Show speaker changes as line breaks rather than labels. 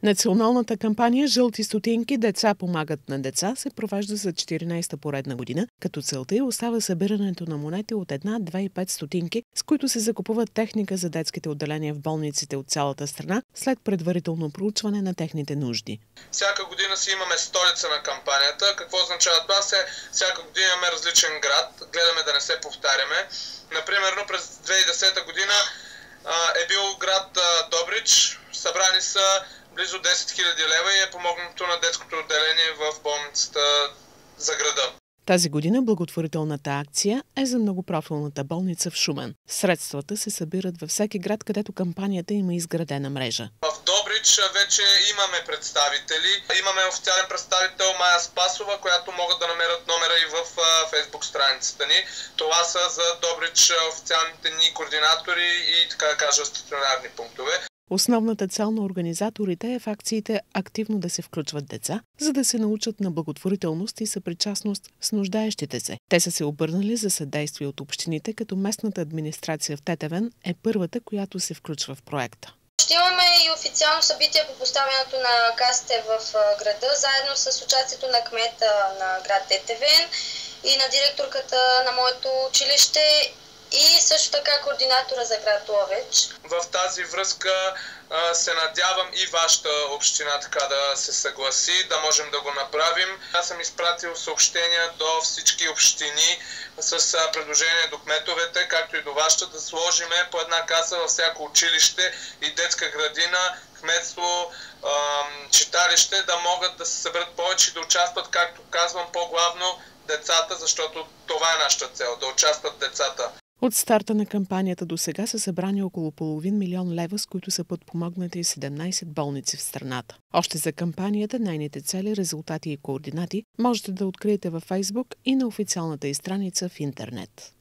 Националната кампания «Жълти стотинки. Деца помагат на деца» се провежда за 14-та поредна година, като целта й остава събирането на монети от 1, 2 и 5 стотинки, с които се закупуват техника за детските отделения в болниците от цялата страна, след предварително проучване на техните нужди.
Всяка година си имаме столица на кампанията. Какво означава това? Всяка година имаме различен град, гледаме да не се повтаряме. Например, през 2010 година е бил град Добрич, събрани са близо 10 000 лева и е помогнато на детското отделение в болницата за града.
Тази година благотворителната акция е за многопрофилната болница в Шумен. Средствата се събират във всеки град, където кампанията има изградена мрежа.
В Добрич вече имаме представители. Имаме официален представител Майя Спасова, която могат да намерят номера и в фейсбук страницата ни. Това са за Добрич официалните ни координатори и, така да кажа, стационарни пунктове.
Основната цел на организаторите е в акциите активно да се включват деца, за да се научат на благотворителност и съпричастност с нуждаещите се. Те са се обърнали за съдействие от общините, като местната администрация в Тетевен е първата, която се включва в проекта.
Ще имаме и официално събитие по поставянето на касите в града, заедно с участието на кмета на град Тетевен и на директорката на моето училище, и също така координатора за град Ловеч.
В тази връзка се надявам и вашата община така да се съгласи, да можем да го направим. Аз съм изпратил съобщения до всички общини с предложение до кметовете, както и до вашата, да сложиме по една каса във всяко училище и детска градина, кметство, читалище, да могат да се съберат повече и да участват, както казвам, по-главно децата, защото това е нашата цел, да участват децата.
От старта на кампанията до сега са събрани около $500 000 лева, с които са подпомогнати 17 болници в страната. Още за кампанията, нейните цели, резултати и координати можете да откриете във Фейсбук и на официалната й страница в интернет.